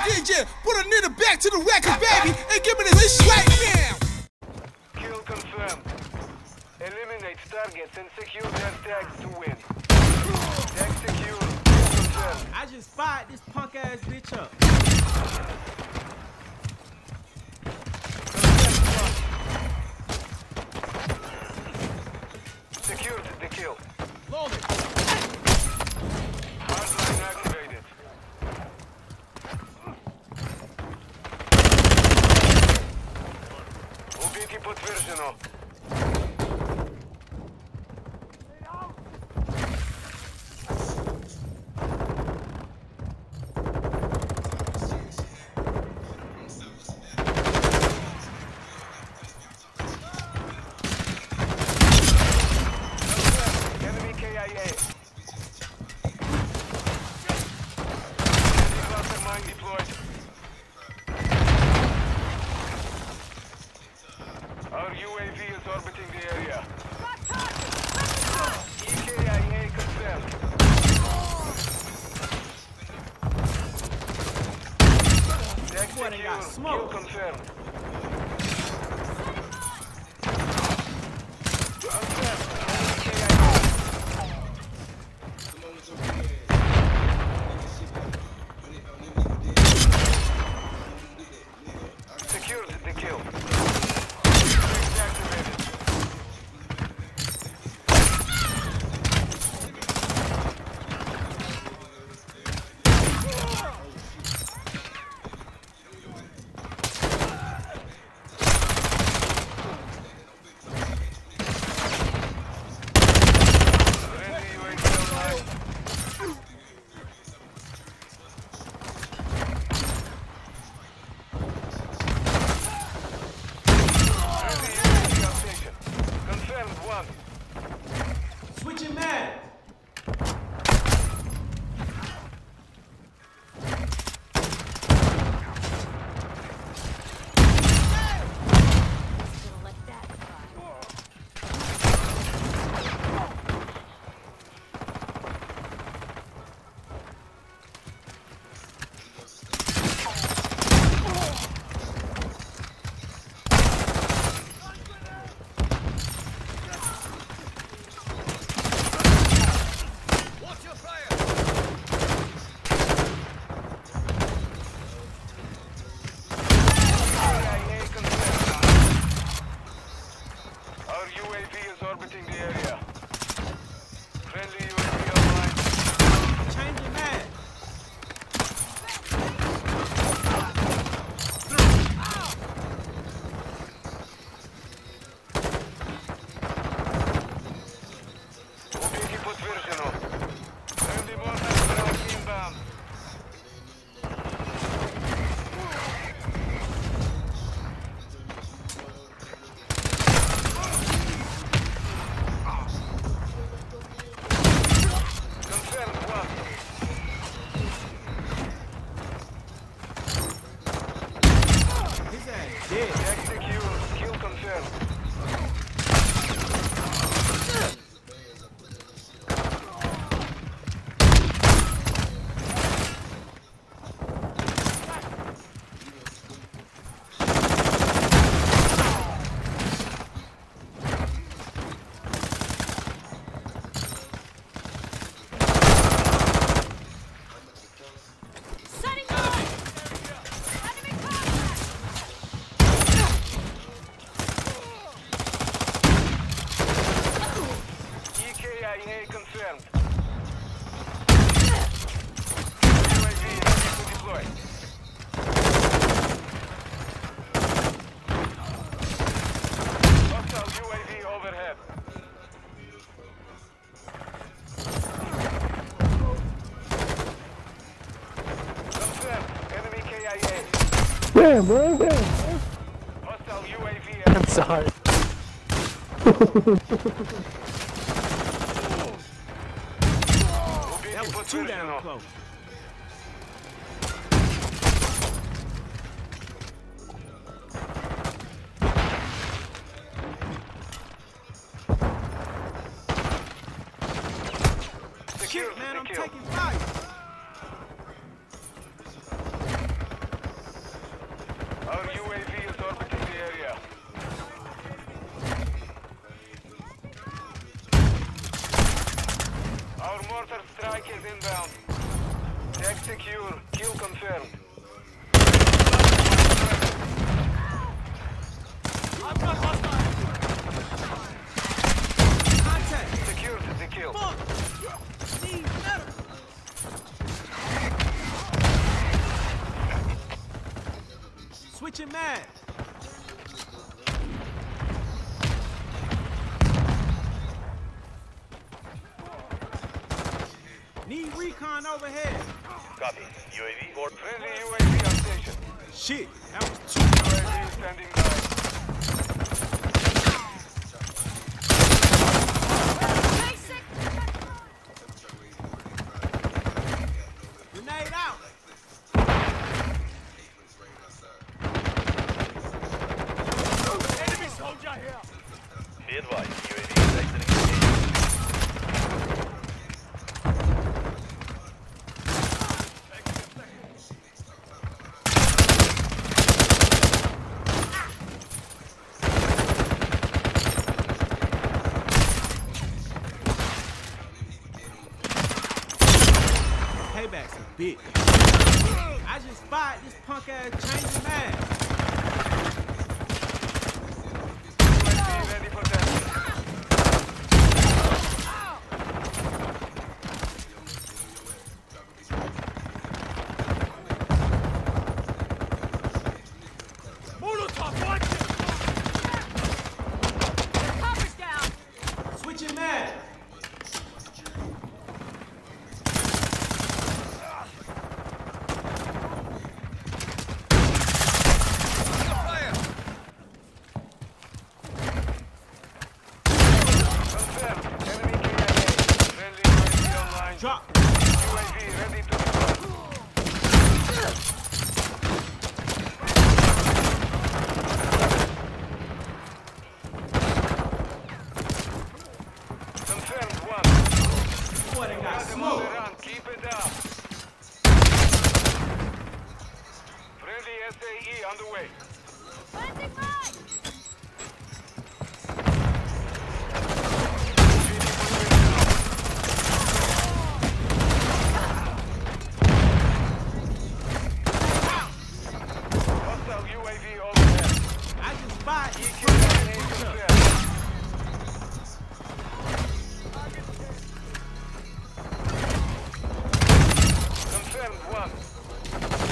DJ, put a nigga back to the record, baby, and give me this right now. Kill confirmed. Eliminate targets and secure their tags to win. Tag secure. Kill confirmed. I just fired this punk ass bitch up. Secured the kill. Loaded. Hardline activated. Убейте подтверждено. Enemy KIA. Cluster mine deployed. Our UAV is orbiting the area. EKIA confirmed. Tag Boy, they got secure. smoke. Kill confirmed. Confirmed. EKIA. Secured the kill. Activated. Friendly UAV online. Friendly UAV on station. Confirmed one. Switching man. KIA confirmed. Our UAV is orbiting the area. Friendly UAV online. Changing man. Убейте подтверждено. Friendly mortar strike inbound. Confirmed one. His ass dead. Tag secure. Kill confirmed. Setting on! Enemy contact! EKIA confirmed. UAV ready to deploy. Hostile UAV overhead. Confirmed. Enemy KIA. Damn, bro. Damn. Hostile UAV. I'm sorry. That was too damn close. Secure Man, the I'm kill. taking fire. Kill confirmed. Contact. Secured the kill. Fuck. Need medical. Switching mag. Need recon overhead. Copy. UAV or friendly UAV on station. Shit, that was too. UAV standing by. Basic. Grenade out. Enemy soldier here. Be advised. UAV is exiting the station. Payback's a bitch. I just spotted this punk ass changing mag. UAV ready for testing. Copper's down. Switching mag. Confirmed. Enemy KIA. Friendly UAV online. Drop. UAV ready to deploy. Confirmed one. Boy, they got Got them on the smoke. run. Keep it up. Friendly SAE on the way. Planting mine. Hostile UAV overhead. I just spotted this EQ punk grenade ass pickup. confirmed. Confirmed one.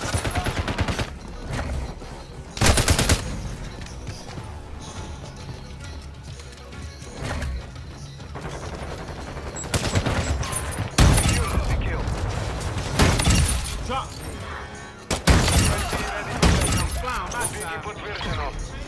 Secured the kill. Drop. UAV ready for testing. Fly on my Biggie side. put version on.